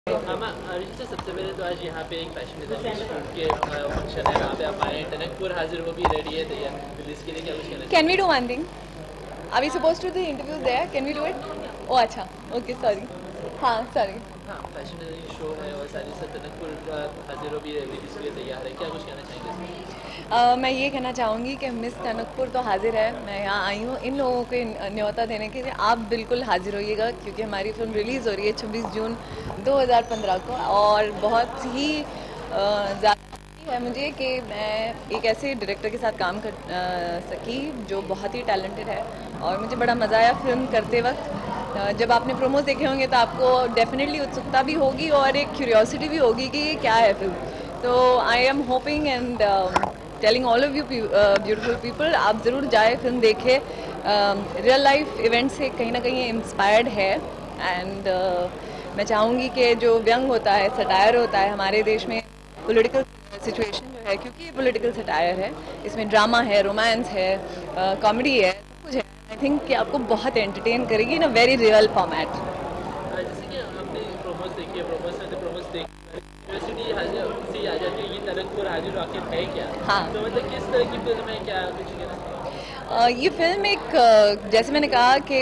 सबसे पहले तो आज यहाँ पे एक फैशन डिजाइनर के फंक्शन है, वहाँ पे आप आए हैं। टनकपुर हाजिर वो भी रेडी है तैयार रिलीज के लिए, क्या कुछ कहना? Can we do one thing? Are we supposed to do the interview there? Can we do it? Oh, अच्छा. Okay, sorry. हाँ, sorry. हाँ, फैशन डिजाइनिंग शो है और सारी से टनकपुर हाजिर वो भी रिलीज के लिए तैयार है, क्या कुछ कहना चाहेंगे? मैं ये कहना चाहूँगी कि मिस टनकपुर तो हाजिर है। मैं यहाँ आई हूँ इन लोगों को न्योता देने के लिए। आप बिल्कुल हाजिर होइएगा क्योंकि हमारी फिल्म रिलीज़ हो रही है 26 जून 2015 को, और बहुत ही ज़्यादा है मुझे कि मैं एक ऐसे डायरेक्टर के साथ काम कर सकी जो बहुत ही टैलेंटेड है, और मुझे बड़ा मज़ा आया फिल्म करते वक्त। जब आपने प्रोमोस देखे होंगे तो आपको डेफिनेटली उत्सुकता भी होगी और एक क्यूरियोसिटी भी होगी कि ये क्या है फिल्म। तो I am hoping and telling all of you beautiful people, आप ज़रूर जाए फिल्म देखें। रियल लाइफ इवेंट से कहीं ना कहीं इंस्पायर्ड है, एंड मैं चाहूँगी कि जो व्यंग होता है, सटायर होता है हमारे देश में, पॉलिटिकल सिचुएशन जो है, क्योंकि ये पॉलिटिकल सटायर है, इसमें ड्रामा है, रोमांस है, कॉमेडी है, सब कुछ है। आई थिंक कि आपको बहुत एंटरटेन करेगी in a very real format. जैसे कि हमने प्रोमोस देखी है, प्रोमोस में तो प्रोमोस देख यूनिवर्सिटी हाजिर से आ जाती है, ये टनकपुर हाजिर आखिर है क्या? हाँ, तो मतलब किस तरह की फिल्म है, क्या कुछ कहना? ये फिल्म एक जैसे मैंने कहा कि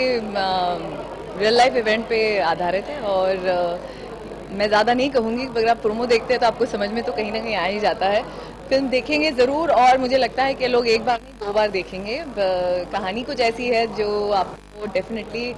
रियल लाइफ इवेंट पे आधारित है, और मैं ज़्यादा नहीं कहूँगी, अगर आप प्रोमो देखते हैं तो आपको समझ में तो कहीं ना कहीं आ ही जाता है। फिल्म देखेंगे ज़रूर, और मुझे लगता है कि लोग एक बार नहीं 2 बार देखेंगे। कहानी कुछ ऐसी है जो आपको डेफिनेटली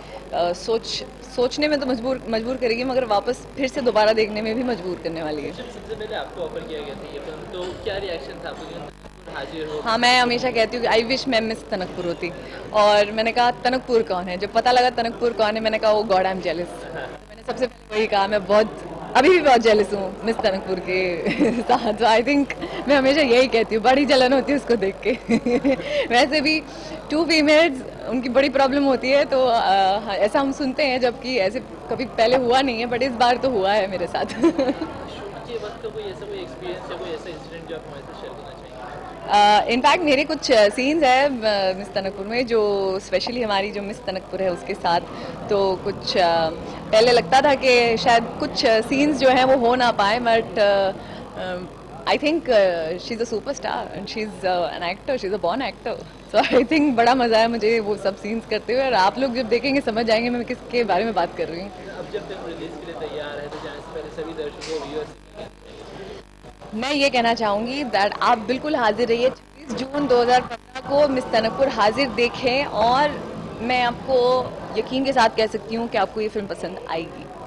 सोचने में तो मजबूर करेगी, मगर वापस फिर से दोबारा देखने में भी मजबूर करने वाली है। सबसे पहले आपको ऑफर किया गया था ये फिल्म, तो क्या रिएक्शन था आपको हाजिर हो? हाँ, मैं हमेशा कहती हूँ कि आई विश मैं मिस टनकपुर होती, और मैंने कहा टनकपुर कौन है। जब पता लगा टनकपुर कौन है, मैंने कहा oh God I am jealous. मैंने सबसे पहले वही कहा, मैं अभी भी बहुत जेलस हूँ मिस टनकपुर के साथ। तो आई थिंक मैं हमेशा यही कहती हूँ, बड़ी जलन होती है उसको देख के। वैसे भी 2 फीमेल्स, उनकी बड़ी प्रॉब्लम होती है, तो ऐसा हम सुनते हैं, जबकि ऐसे कभी पहले हुआ नहीं है, बट इस बार तो हुआ है मेरे साथ। शूट के वक्त कोई एक्सपीरियंस या कोई ऐसा इंसिडेंट जो आप हमारे साथ शेयर करना चाहेंगे? इनफैक्ट मेरे कुछ सीन्स है मिस टनकपुर में, जो स्पेशली हमारी जो मिस टनकपुर है उसके साथ। तो कुछ पहले लगता था कि शायद कुछ सीन्स जो हैं वो हो ना पाए, but I think she is a superstar and she is an actor, she is a born actor. So I think बड़ा मज़ा आया मुझे वो सब सीन्स करते हुए, और आप लोग जब देखेंगे समझ जाएंगे मैं किसके बारे में बात कर रही हूँ। अब जब फिल्म रिलीज के लिए तैयार है तो जाने से पहले सभी दर्शकों व्यूअर्स मैं ये कहना चाहूँगी दैट आप बिल्कुल हाजिर रहिए 26 जून 2015 को मिस टनकपुर हाजिर देखें, और मैं आपको यकीन के साथ कह सकती हूँ कि आपको ये फिल्म पसंद आएगी।